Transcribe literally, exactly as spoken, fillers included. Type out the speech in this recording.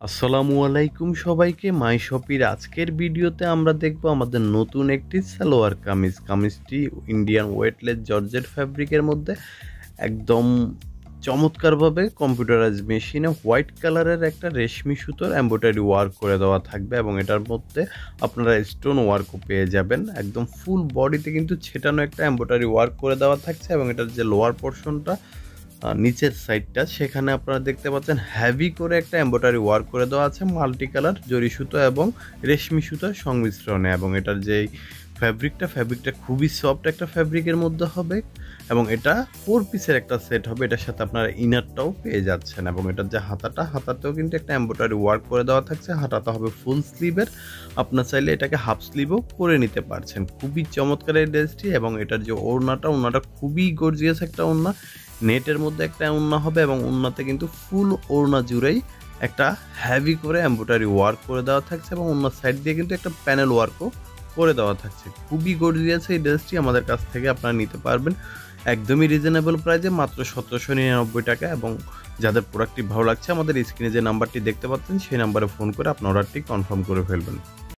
আসসালামু আলাইকুম সবাইকে মাই শপির আজকের ভিডিওতে আমরা দেখব আমাদের নতুন একটি সালোয়ার কামিজ কামিজটি ইন্ডিয়ান ওয়েটলেস জর্জেট ফ্যাব্রিকের মধ্যে একদম চমৎকারভাবে কম্পিউটারাইজ মেশিনে হোয়াইট কালারের একটা রেশমি সুতোর এমব্রয়ডারি ওয়ার্ক করে দেওয়া থাকবে এবং এটার মধ্যে আপনারা স্টোন ওয়ার্কও পেয়ে যাবেন। একদম ফুল বডিতে কিন্তু ছেটানো একটা এমব্রয়ডারি ওয়ার্ক করে দেওয়া থাকছে এবং এটার যে লোয়ার পোর্শনটা নিচের সাইডটা সেখানে আপনারা দেখতে পাচ্ছেন হেভি করে একটা এমব্রয়ডারি ওয়ার্ক করে দেওয়া আছে মাল্টি কালার জরি সুতো এবং রেশমি সুতোর সংমিশ্রণে এবং এটার যেই ফ্যাব্রিকটা ফ্যাব্রিকটা খুবই সফট একটা ফ্যাব্রিকের মধ্যে হবে এবং এটা ফোর পিসের একটা সেট হবে। এটার সাথে আপনারা ইনারটাও পেয়ে যাচ্ছেন এবং এটার যে হাতাটা হাতাতেও কিন্তু একটা এমব্রয়ডারি ওয়ার্ক করে দেওয়া থাকছে। হাতাটা হবে ফুল স্লিভের, আপনার চাইলে এটাকে হাফ স্লিভও করে নিতে পারছেন। খুবই চমৎকার এই ড্রেসটি এবং এটার যে ওড়নাটা ওড়নাটা খুবই গর্জিয়াস একটা ওড়না, নেটের মধ্যে একটা ওড়না হবে এবং ওড়নাতে কিন্তু ফুল ওড়না জুড়েই একটা হেভি করে এমব্রয়ডারি ওয়ার্ক করে দেওয়া থাকছে এবং ওড়নার সাইড দিয়ে কিন্তু একটা প্যানেল ওয়ার্কও করে দেওয়া থাকছে। খুবই গর্জিয়াস এই ড্রেসটি আমাদের কাছ থেকে আপনারা নিতে পারবেন একদমই রিজনেবল প্রাইসে মাত্র সতেরোশো নিরানব্বই টাকা। এবং যাদের প্রোডাক্টটি ভালো লাগছে আমাদের স্ক্রিনে যে নাম্বারটি দেখতে পাচ্ছেন সেই নাম্বারে ফোন করে আপনার অর্ডারটি কনফার্ম করে ফেলবেন।